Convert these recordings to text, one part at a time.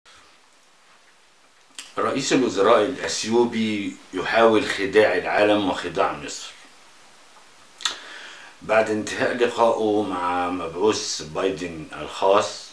رئيس الوزراء الأثيوبي يحاول خداع العالم وخداع مصر. بعد انتهاء لقائه مع مبعوث بايدن الخاص،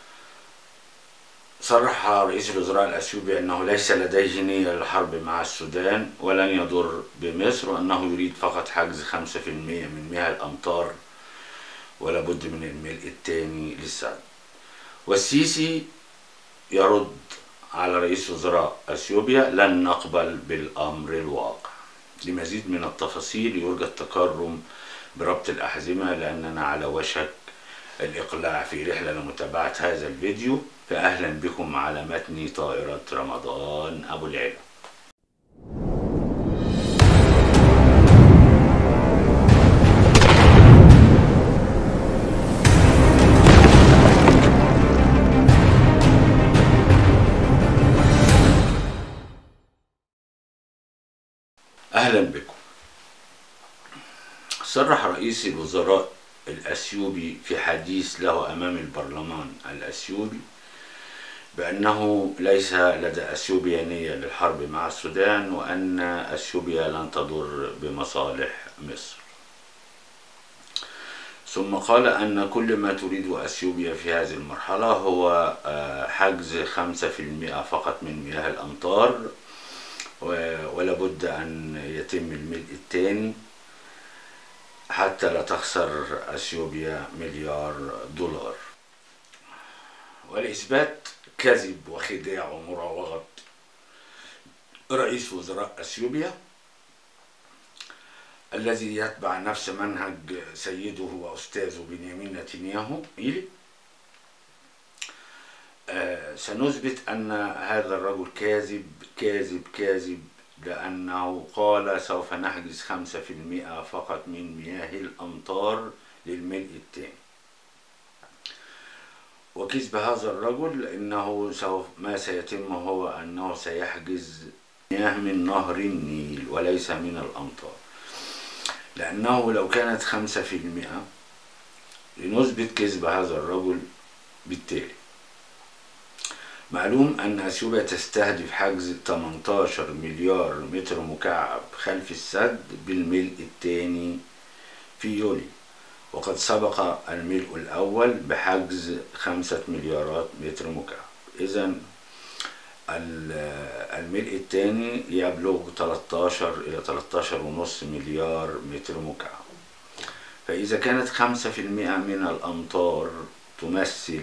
صرح رئيس الوزراء الأثيوبي أنه ليس لديه نية للحرب مع السودان ولن يضر بمصر، وأنه يريد فقط حجز 5% من مياه الأمطار ولا بد من الملء الثاني للسد. والسيسي يرد على رئيس وزراء أثيوبيا: لن نقبل بالأمر الواقع. لمزيد من التفاصيل يرجى التكرم بربط الأحزمة لأننا على وشك الإقلاع في رحلة لمتابعة هذا الفيديو، فأهلا بكم على متن طائرة رمضان أبو العلا. أهلا بكم. صرح رئيس الوزراء الأثيوبي في حديث له أمام البرلمان الأثيوبي بأنه ليس لدى أثيوبيا نية للحرب مع السودان، وأن أثيوبيا لن تضر بمصالح مصر. ثم قال أن كل ما تريد أثيوبيا في هذه المرحلة هو حجز 5% فقط من مياه الأمطار، ولا بد أن يتم الملء الثاني حتى لا تخسر أثيوبيا مليار دولار. ولإثبات كذب وخداع ومراوغة رئيس وزراء أثيوبيا الذي يتبع نفس منهج سيده وأستاذه بنيامين نتنياهو، سنثبت أن هذا الرجل كاذب كاذب كاذب، لأنه قال سوف نحجز 5% فقط من مياه الأمطار للملء الثاني. وكذب هذا الرجل إنه ما سيتم هو أنه سيحجز مياه من نهر النيل وليس من الأمطار، لأنه لو كانت 5% لنثبت كذب هذا الرجل. بالتالي معلوم أن أثيوبيا تستهدف حجز 18 مليار متر مكعب خلف السد بالملء الثاني في يوليو، وقد سبق الملء الأول بحجز 5 مليارات متر مكعب. إذن الملء الثاني يبلغ 13 إلى 13.5 مليار متر مكعب. فإذا كانت 5% من الأمطار تمثل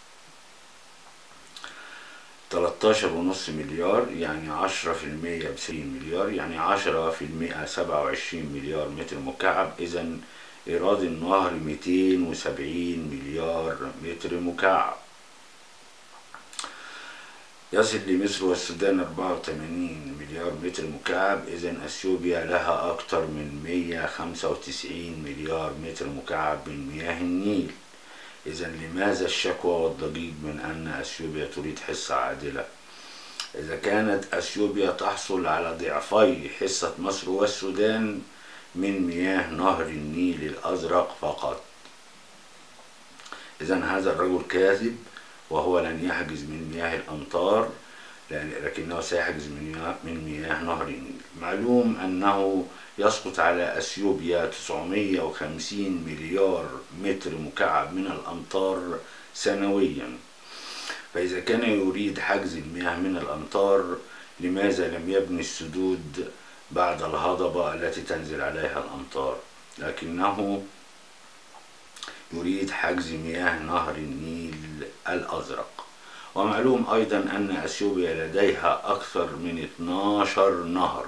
13.5 مليار، يعني 10% ب 70 مليار، يعني 10% 27 مليار متر مكعب. إذن إيراد النهر 270 مليار متر مكعب. يصل لمصر والسودان 84 مليار متر مكعب. إذن أثيوبيا لها أكثر من 195 مليار متر مكعب من مياه النيل. إذن لماذا الشكوى والضجيج من أن أثيوبيا تريد حصة عادلة؟ إذا كانت أثيوبيا تحصل على ضعفي حصة مصر والسودان من مياه نهر النيل الأزرق فقط. إذن هذا الرجل كاذب، وهو لن يحجز من مياه الأمطار لكنه سيحجز من مياه نهر النيل. معلوم أنه يسقط على أثيوبيا 950 مليار متر مكعب من الأمطار سنويا. فإذا كان يريد حجز المياه من الأمطار، لماذا لم يبني السدود بعد الهضبة التي تنزل عليها الأمطار؟ لكنه يريد حجز مياه نهر النيل الأزرق. ومعلوم أيضا أن أثيوبيا لديها أكثر من 12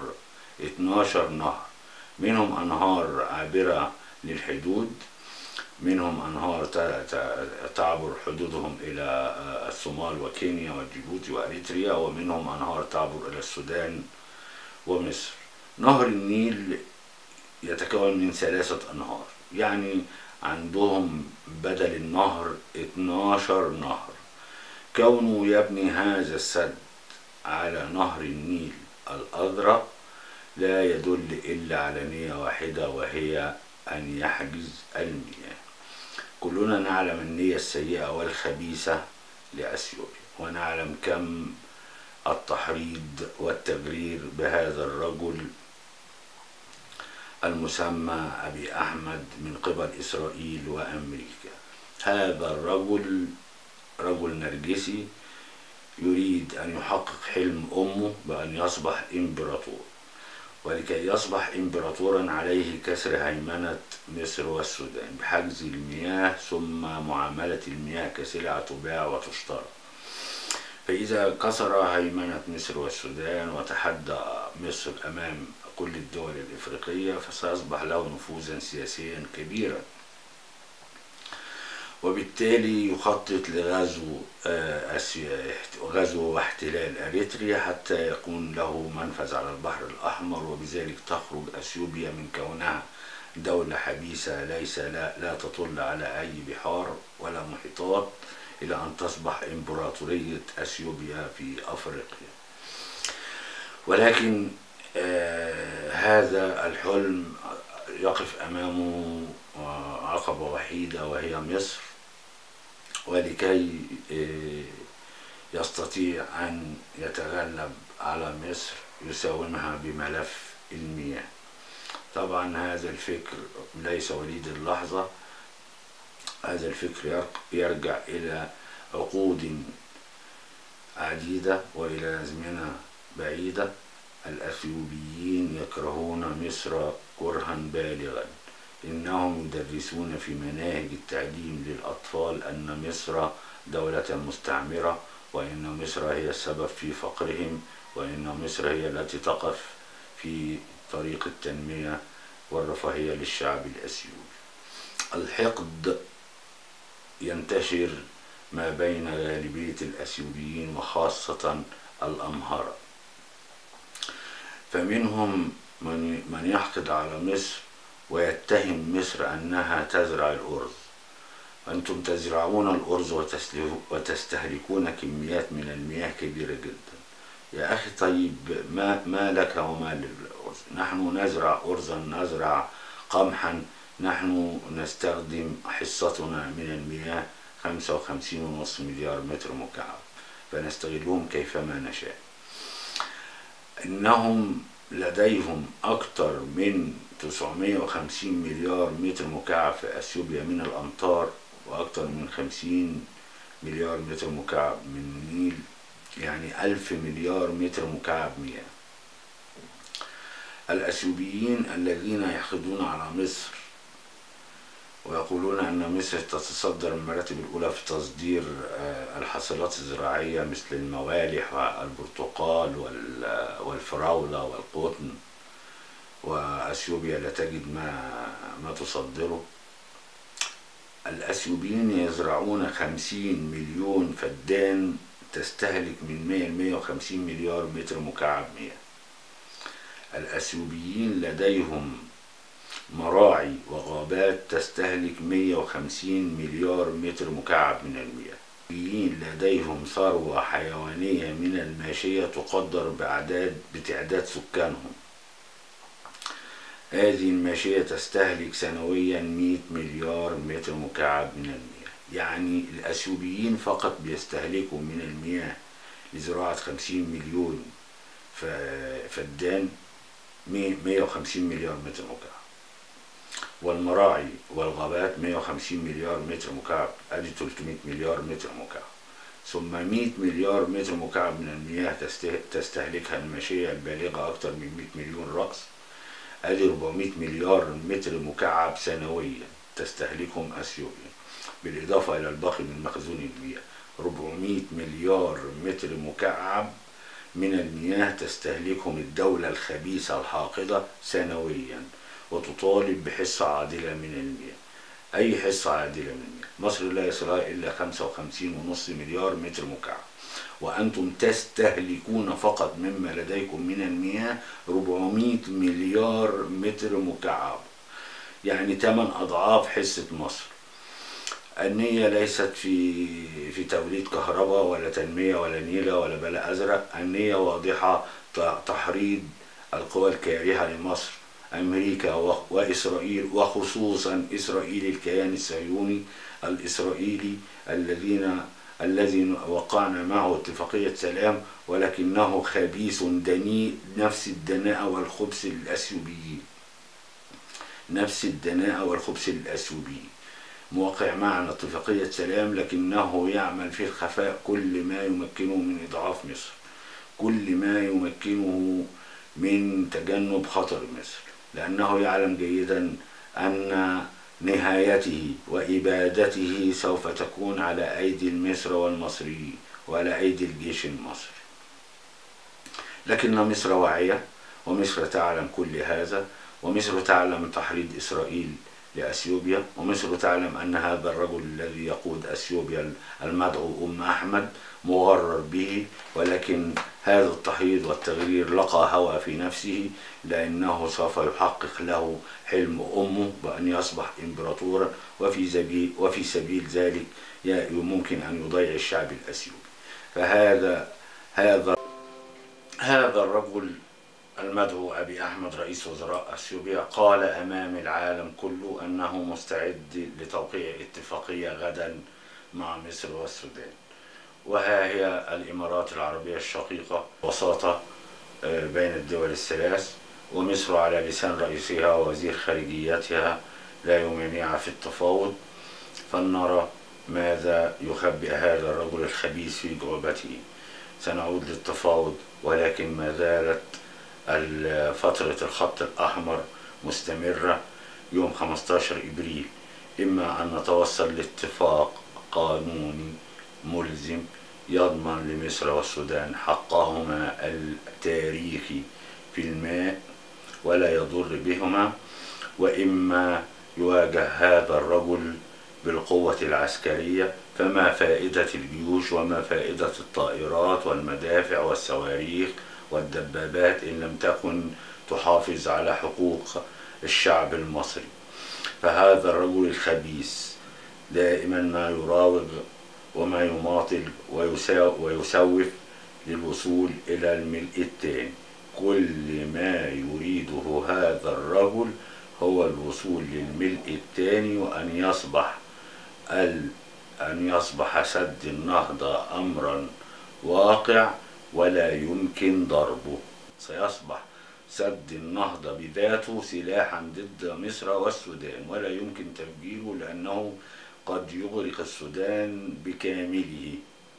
نهر، منهم أنهار عابرة للحدود، منهم أنهار تعبر حدودهم إلى الصومال وكينيا وجيبوتي وأريتريا، ومنهم أنهار تعبر إلى السودان ومصر. نهر النيل يتكون من 3 أنهار، يعني عندهم بدل النهر 12 نهر. كونه يبني هذا السد على نهر النيل الأزرق لا يدل إلا على نية واحدة، وهي أن يحجز المياه. كلنا نعلم النية السيئة والخبيثة لأثيوبيا. ونعلم كم التحريض والتبرير بهذا الرجل المسمى أبي أحمد من قبل إسرائيل وأمريكا. هذا الرجل رجل نرجسي يريد أن يحقق حلم أمه بأن يصبح إمبراطور، ولكي يصبح إمبراطورا عليه كسر هيمنة مصر والسودان بحجز المياه ثم معاملة المياه كسلعة تباع وتشترى. فإذا كسر هيمنة مصر والسودان وتحدى مصر أمام كل الدول الإفريقية فسيصبح له نفوذا سياسيا كبيرا، وبالتالي يخطط لغزو واحتلال أريتريا حتى يكون له منفذ على البحر الأحمر، وبذلك تخرج أثيوبيا من كونها دولة حبيسة لا تطل على أي بحار ولا محيطات إلى أن تصبح إمبراطورية أثيوبيا في أفريقيا. ولكن هذا الحلم يقف أمامه عقبة وحيدة وهي مصر، ولكي يستطيع أن يتغلب على مصر يساومها بملف المياه. طبعا هذا الفكر ليس وليد اللحظة، هذا الفكر يرجع إلى عقود عديدة وإلى أزمنة بعيدة. الأثيوبيين يكرهون مصر كرها بالغا، إنهم يدرسون في مناهج التعليم للأطفال أن مصر دولة مستعمرة، وإن مصر هي السبب في فقرهم، وإن مصر هي التي تقف في طريق التنمية والرفاهية للشعب الأثيوبي. الحقد ينتشر ما بين غالبية الأثيوبيين وخاصة الأمهرة، فمنهم من يحقد على مصر ويتهم مصر أنها تزرع الأرز. أنتم تزرعون الأرز وتستهلكون كميات من المياه كبيرة جدا. يا أخي طيب ما لك وما للأرز؟ نحن نزرع أرزا، نزرع قمحا، نحن نستخدم حصتنا من المياه 55.5 مليار متر مكعب، فنستغلهم كيفما نشاء. إنهم لديهم أكثر من 950 مليار متر مكعب في أثيوبيا من الأمطار، وأكثر من 50 مليار متر مكعب من النيل، يعني 1000 مليار متر مكعب مياه. الأثيوبيين الذين يحقدون على مصر ويقولون أن مصر تتصدر المراتب الأولى في تصدير الحاصلات الزراعية مثل الموالح والبرتقال والفراولة والقطن، وأثيوبيا لا تجد ما تصدره. الأثيوبيين يزرعون 50 مليون فدان تستهلك من 100 ل 150 مليار متر مكعب مياه. الأثيوبيين لديهم مراعي وغابات تستهلك 150 مليار متر مكعب من المياه. الأثيوبيين لديهم ثروة حيوانية من الماشية تقدر بتعداد سكانهم. هذه الماشية تستهلك سنويا 100 مليار متر مكعب من المياه. يعني الأثيوبيين فقط بيستهلكوا من المياه لزراعة 50 مليون فدان 150 مليار متر مكعب، والمراعي والغابات 150 مليار متر مكعب، ادي 300 مليار متر مكعب، ثم 100 مليار متر مكعب من المياه تستهلكها الماشية البالغة أكثر من 100 مليون رأس، ادي 400 مليار متر مكعب سنويا تستهلكهم أثيوبيا، بالإضافة إلى الباقي من مخزون المياه. 400 مليار متر مكعب من المياه تستهلكهم الدولة الخبيثة الحاقدة سنويا، وتطالب بحصة عادلة من المياه. أي حصة عادلة من المياه؟ مصر لا يصلها إلا 55.5 مليار متر مكعب، وأنتم تستهلكون فقط مما لديكم من المياه 400 مليار متر مكعب، يعني 8 أضعاف حصة مصر. النية ليست في توليد كهرباء ولا تنمية ولا نيلة ولا بلاء أزرق، النية واضحة، تحريض القوى الكارهة لمصر، أمريكا وإسرائيل، وخصوصا إسرائيل الكيان الصهيوني الإسرائيلي الذين الذي وقعنا معه اتفاقية سلام، ولكنه خبيث دنيء نفس الدناءة والخبث الأثيوبيين، نفس الدناءة والخبث الأثيوبيين. موقع معنا اتفاقية سلام لكنه يعمل في الخفاء كل ما يمكنه من إضعاف مصر، كل ما يمكنه من تجنب خطر مصر، لأنه يعلم جيدا أن نهايته وإبادته سوف تكون على أيدي مصر والمصريين وعلى أيدي الجيش المصري. لكن مصر واعية، ومصر تعلم كل هذا، ومصر تعلم تحريض إسرائيل لأثيوبيا، ومصر تعلم أن هذا الرجل الذي يقود أثيوبيا المدعو أم أحمد مغرر به، ولكن هذا التحريض والتغرير لقى هوى في نفسه، لأنه سوف يحقق له حلم أمه بأن يصبح إمبراطورا، وفي سبيل ذلك ممكن أن يضيع الشعب الأثيوبي. فهذا الرجل المدعو أبي أحمد رئيس وزراء أثيوبيا قال أمام العالم كله أنه مستعد لتوقيع اتفاقية غدا مع مصر والسودان. وها هي الإمارات العربية الشقيقة وساطة بين الدول الثلاث، ومصر على لسان رئيسها ووزير خارجيتها لا يمانع في التفاوض، فلنرى ماذا يخبئ هذا الرجل الخبيث في جعبته. سنعود للتفاوض، ولكن ما زالت فترة الخط الأحمر مستمرة. يوم 15 إبريل إما أن نتوصل لاتفاق قانوني ملزم يضمن لمصر والسودان حقهما التاريخي في الماء ولا يضر بهما، وإما يواجه هذا الرجل بالقوة العسكرية. فما فائدة الجيوش وما فائدة الطائرات والمدافع والصواريخ والدبابات إن لم تكن تحافظ على حقوق الشعب المصري؟ فهذا الرجل الخبيث دائما ما يراوغ وما يماطل ويسوف للوصول إلى الملء الثاني. كل ما يريده هذا الرجل هو الوصول للملء الثاني، وأن يصبح سد النهضة أمرا واقع ولا يمكن ضربه. سيصبح سد النهضة بذاته سلاحا ضد مصر والسودان، ولا يمكن تفجيره لأنه قد يغرق السودان بكامله.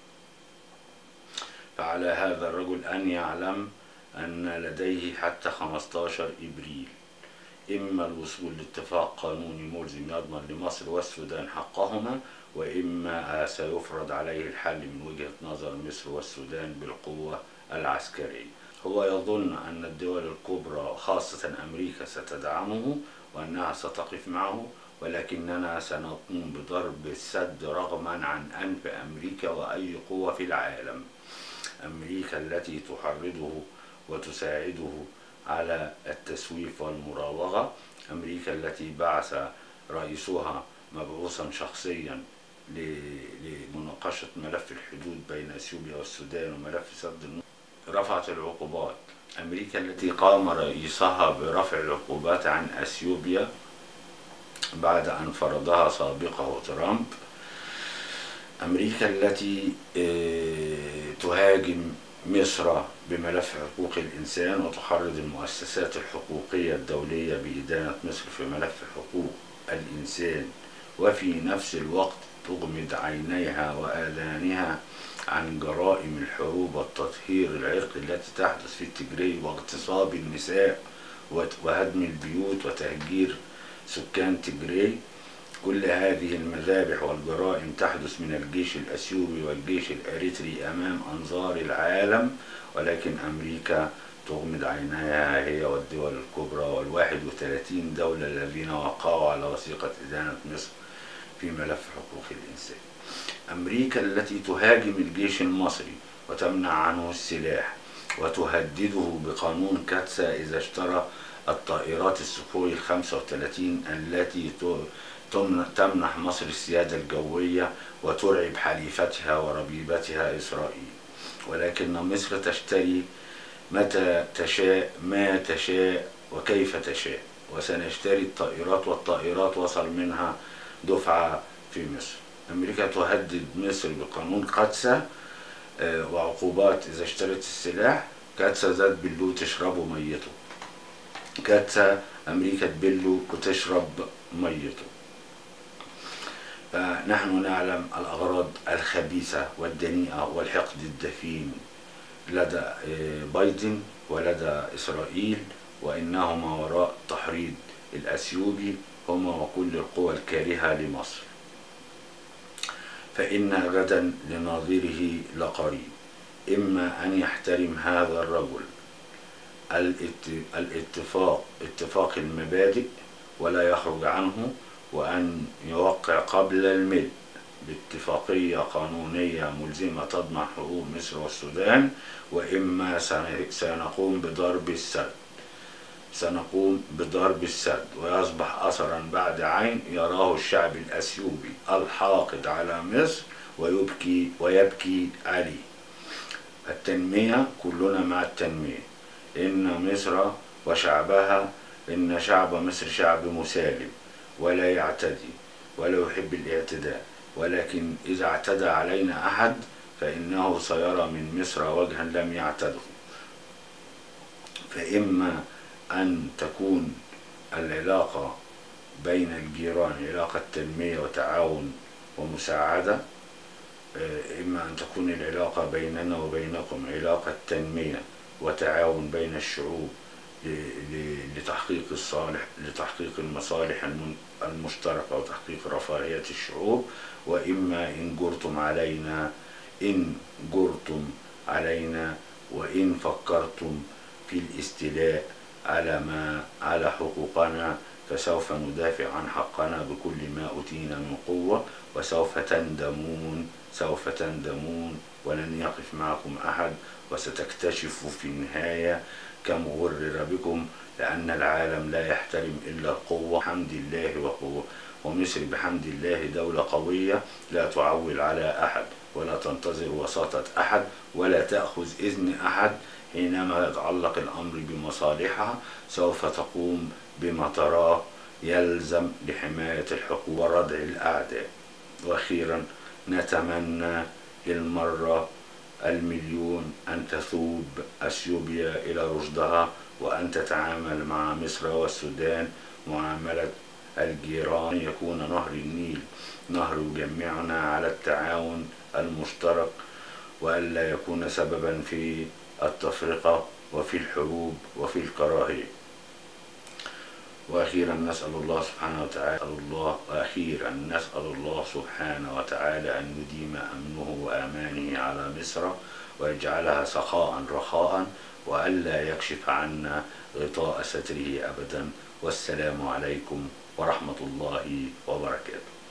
فعلى هذا الرجل أن يعلم أن لديه حتى 15 إبريل، إما الوصول لاتفاق قانوني ملزم يضمن لمصر والسودان حقهما، وإما سيفرض عليه الحل من وجهة نظر مصر والسودان بالقوة العسكرية. هو يظن أن الدول الكبرى خاصة أمريكا ستدعمه وأنها ستقف معه، ولكننا سنقوم بضرب السد رغما عن أنف أمريكا وأي قوة في العالم. أمريكا التي تحرضه وتساعده على التسويف والمراوغة، أمريكا التي بعث رئيسها مبعوثا شخصيا لمناقشة ملف الحدود بين اثيوبيا والسودان وملف سد النهضة، رفعت العقوبات. أمريكا التي قام رئيسها برفع العقوبات عن اثيوبيا بعد أن فرضها سابقه ترامب. أمريكا التي تهاجم مصر بملف حقوق الإنسان وتحرض المؤسسات الحقوقية الدولية بإدانة مصر في ملف حقوق الإنسان، وفي نفس الوقت تغمض عينيها وآذانها عن جرائم الحروب والتطهير العرقي التي تحدث في تجري واغتصاب النساء وهدم البيوت وتهجير سكان تجري. كل هذه المذابح والجرائم تحدث من الجيش الأثيوبي والجيش الأريتري أمام أنظار العالم، ولكن أمريكا تغمض عينيها هي والدول الكبرى وال31 دولة الذين وقعوا على وثيقة إدانة مصر في ملف حقوق الإنسان. أمريكا التي تهاجم الجيش المصري وتمنع عنه السلاح وتهدده بقانون كاتسا إذا اشترى الطائرات السخوي 35 التي تمنح مصر السيادة الجوية وترعب حليفتها وربيبتها إسرائيل. ولكن مصر تشتري متى تشاء ما تشاء وكيف تشاء، وسنشتري الطائرات، والطائرات وصل منها دفعة في مصر. أمريكا تهدد مصر بقانون قدسة وعقوبات إذا اشترت السلاح. قدسة ذات بلو تشربه ميته، قدسة أمريكا تبله وتشرب ميته. فنحن نعلم الأغراض الخبيثة والدنيئة والحقد الدفين لدى بايدن ولدى إسرائيل، وإنهما وراء تحريض الأثيوبي هما وكل القوى الكارهة لمصر. فإن غدا لناظره لقريب، إما أن يحترم هذا الرجل اتفاق المبادئ ولا يخرج عنه، وأن يوقع قبل الملء باتفاقية قانونية ملزمة تضمن حقوق مصر والسودان، وإما سنقوم بضرب السد ويصبح أثرا بعد عين يراه الشعب الأثيوبي الحاقد على مصر ويبكي عليه. التنمية، كلنا مع التنمية. إن مصر وشعبها، إن شعب مصر شعب مسالم ولا يعتدي ولا يحب الاعتداء، ولكن إذا اعتدى علينا أحد فإنه سيرى من مصر وجها لم يعتده. فإما أن تكون العلاقة بين الجيران علاقة تنمية وتعاون ومساعدة، إما أن تكون العلاقة بيننا وبينكم علاقة تنمية وتعاون بين الشعوب لتحقيق المصالح المشتركة وتحقيق رفاهية الشعوب، وإما إن جرتم علينا وإن فكرتم في الاستيلاء على حقوقنا، فسوف ندافع عن حقنا بكل ما أوتينا من قوة، وسوف تندمون ولن يقف معكم أحد، وستكتشفوا في النهاية كم غرر بكم، لأن العالم لا يحترم إلا القوة. حمد الله ومصر بحمد الله دولة قوية لا تعول على أحد ولا تنتظر وساطة أحد ولا تأخذ إذن أحد. حينما يتعلق الأمر بمصالحها سوف تقوم بما تراه يلزم لحماية الحقوق وردع الأعداء. وأخيرا نتمنى للمرة المليون أن تثوب أثيوبيا إلى رشدها، وأن تتعامل مع مصر والسودان معاملة الجيران، يكون نهر النيل نهر يجمعنا على التعاون المشترك، وألا يكون سببا في التفرقة وفي الحروب وفي الكراهية. وأخيرا نسأل الله سبحانه وتعالى أن يديم أمنه وأمانه على مصر ويجعلها سخاء رخاء، وألا يكشف عنا غطاء ستره أبدا. والسلام عليكم ورحمة الله وبركاته.